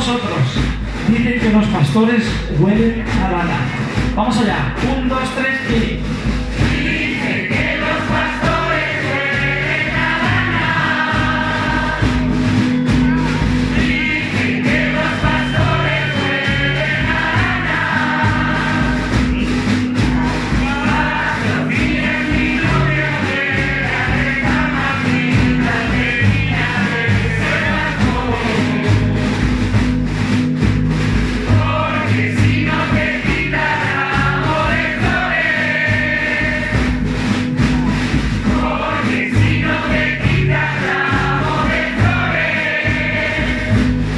vosotros. Dicen que los pastores huelen a lana. Vamos allá. 1, 2, 3 y... Dicen que los pastores huelen a lana. Dicen que los pastores huelen a lana. Cuando miren mi novia de la recama pinta de niña de Sebaco. Porque si no te quita ramo de flores. Porque si no te quita ramo de flores.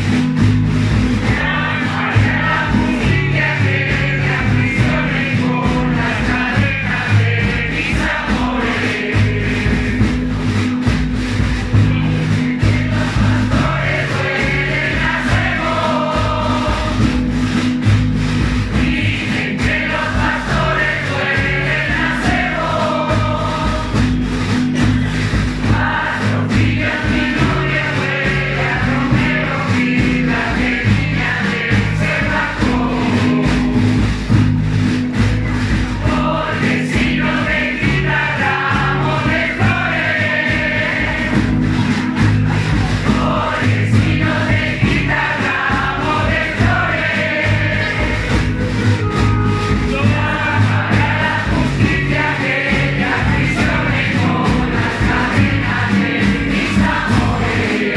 Llamaré a la justicia que me aprisione con las cadenas de mis amores. Que los pastores huelen a cebo. Dicen que los pastores huelen a cebo. Atrofillas mi novia huele a romero, vida que niña de Sebaco. Porque si no te quita ramo de flores. Porque si no te quita ramo de flores. Llamaré a la justicia que me aprisione con las cadenas de mis amores.